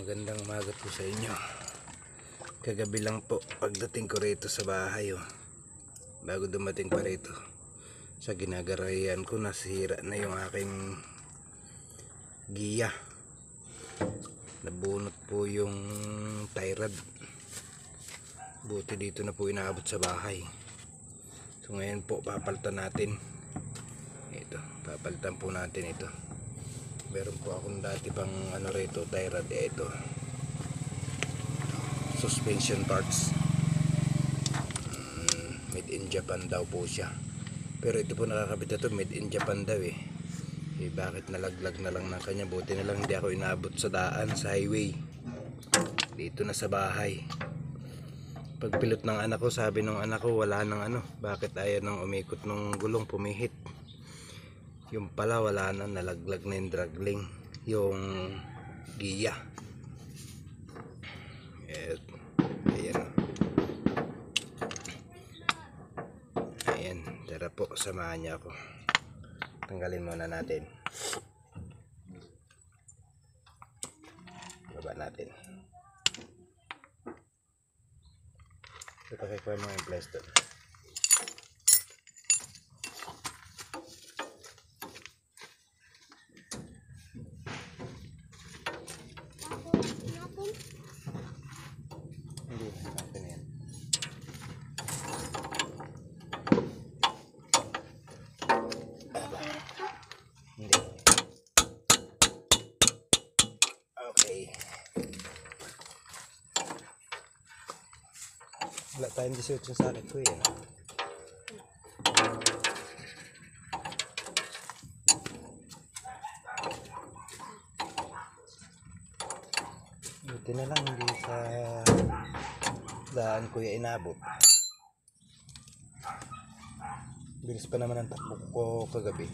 Magandang umaga po sa inyo. Kagabi lang po pagdating ko rito sa bahay, bago dumating pa rito sa ginagarayan ko, nasira na yung aking giya. Nabunot po yung tie rod. Buti dito na po inaabot sa bahay. So ngayon po papalitan natin ito, papalitan po natin ito. Meron po akong dati pang rito, tie rod, ito suspension parts, made in Japan daw po siya, pero ito po nakakabit na to, made in Japan daw bakit nalaglag na lang ng kanya. Buti na lang hindi ako inabot sa daan, sa highway, dito na sa bahay. Pagpilot ng anak ko, sabi ng anak ko wala nang bakit ayaw nang umikot ng gulong, pumihit. Yung pala wala na, nalaglag na yung dragling, yung giya. Ayan, tara po, samahan niya ako. Tanggalin muna natin, baba natin. Ipakikuha mo yung plaster. Wala tayong 18 sa sakit ko yan. Buti na lang hindi sa daan ko yan inabot. Bilis pa naman ang takbo ko kagabi.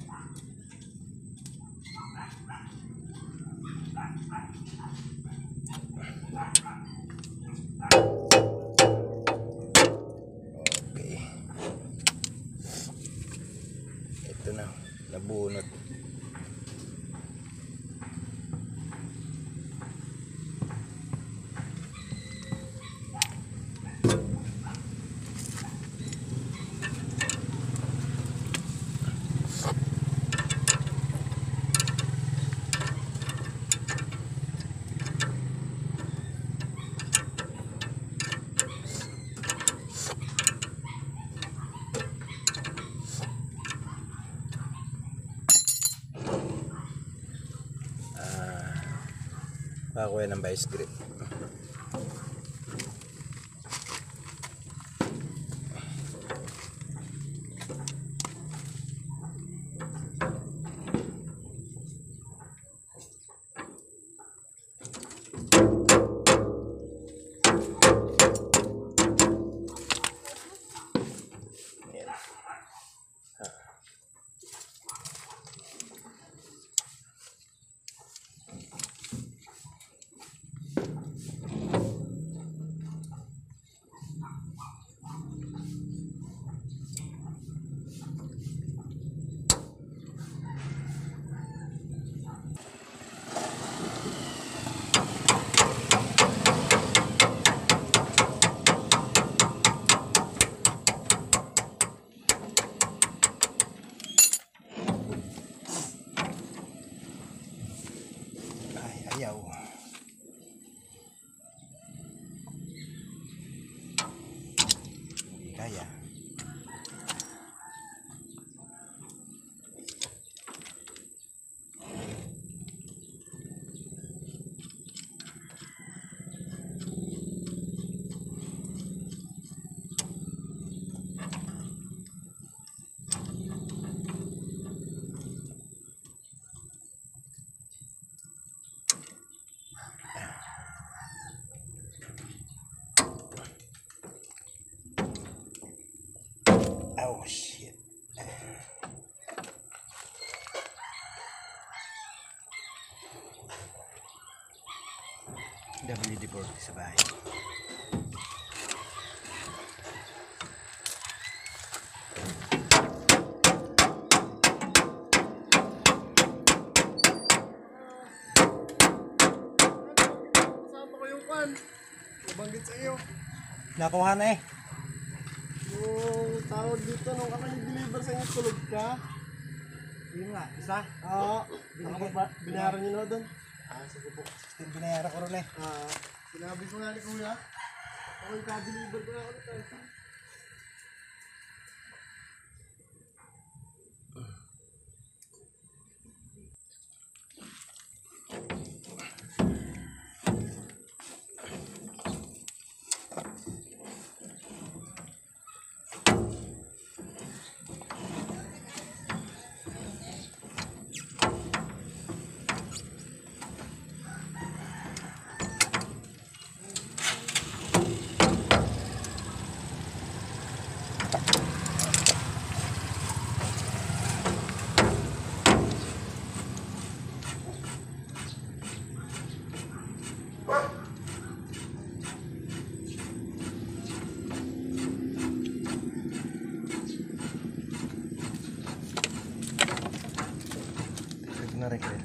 Ito na, nabunot. Pakuha ng vice grip. Ayaw. Hindi kaya. Oh shit. WD-40 sa bahay. naman. Nabanggit sa iyo. Nakuha na eh. Yung tawag dito, nung ako nag-deliver sa inyo, tulog ka. Yun nga, isa. Oo. Binayaran niyo na doon. Sige po. 16 binayaran ko rin eh. Sinabi ko nga ni kuya. Ako yung ka-deliver ko na ulit. Na rin kayo.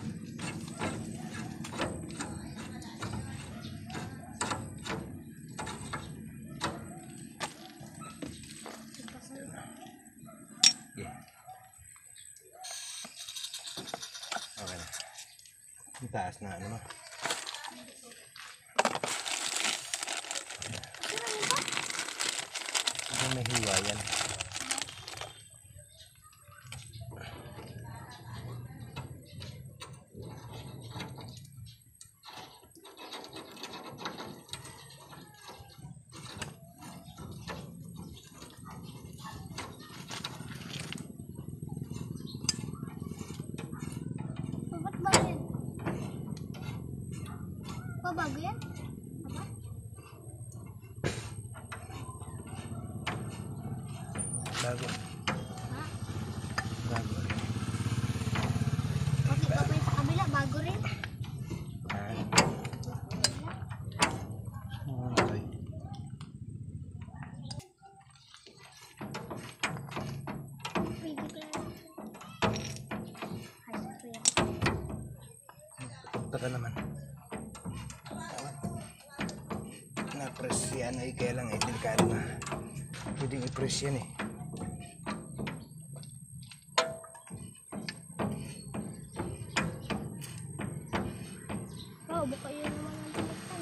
Okay na. Ang taas na ano mo. May hiwa yan. Bago yan? Apa? Bago. Ha? Bago rin. Bakit pa yung sa kabila? Bago rin? Okay. Punta ka naman. Na-press yan ay kaya lang ay delikado na. Pwedeng i-press yan eh. Oh, buka yun naman ang telephone.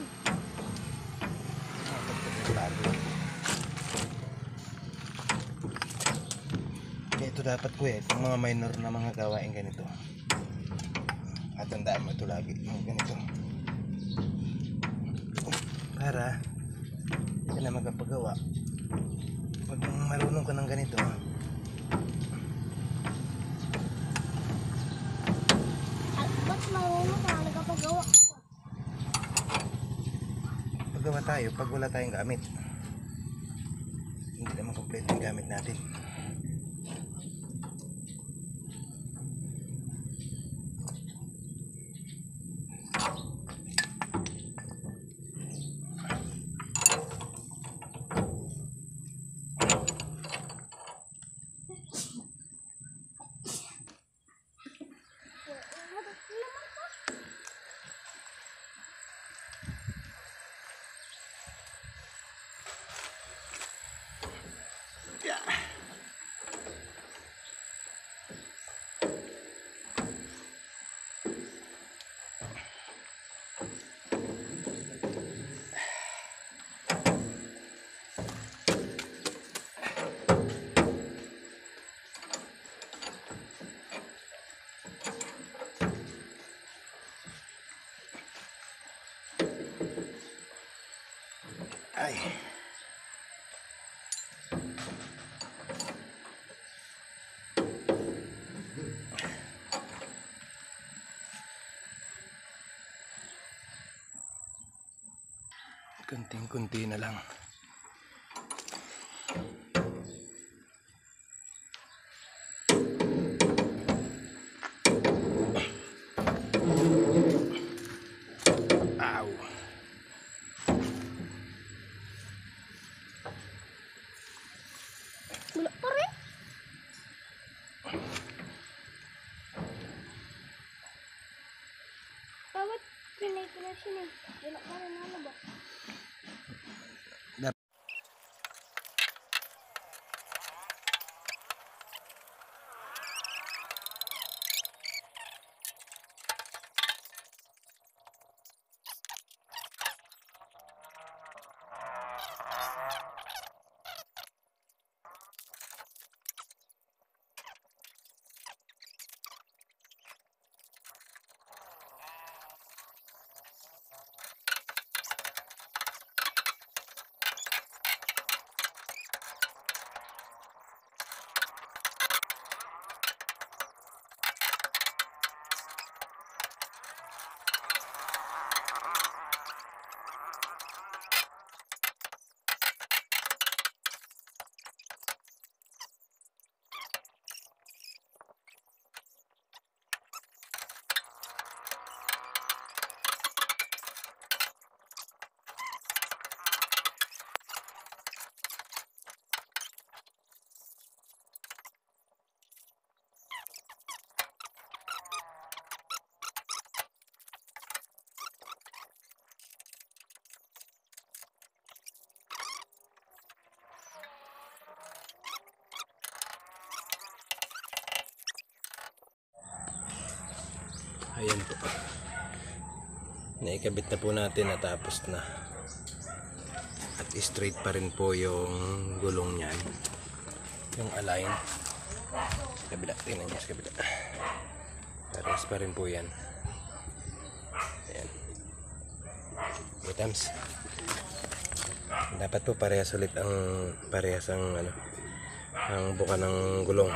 Kaya ito dapat ko eh, itong mga minor na mga gawain ganito. At tandaan mo ito lagi, yung ganito. Para hindi ka na magpagawa. Pag marunong ka ng ganito, Ba't marunong ka? Nagpapagawa ka pa. paggawa tayo pag wala tayong gamit. Hindi naman kompleto yung gamit natin. Ay. Kunting-kunti na lang. Ow. Wala pa rin. Bakit? Pinay connection eh. Wala pa rin nalabas. Ayan po. Naikabit na po natin, natapos na. At straight pa rin po yung gulong niyan. Yung align. Sa kabila. Tingnan niya sa kabila. Pares pa rin po yan. Ayan. Items. Dapat po parehas ulit ang ang buka ng gulong.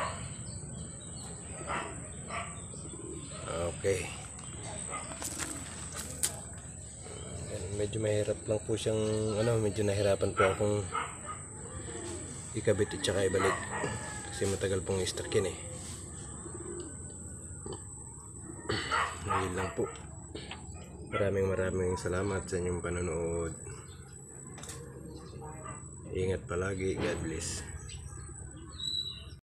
Okay. Medyo mahirap lang po siyang medyo nahirapan po akong ikabit at saka ibalik kasi matagal pong i-start yan eh. Ngayon lang po. Maraming salamat sa inyong panonood. Ingat palagi. God bless.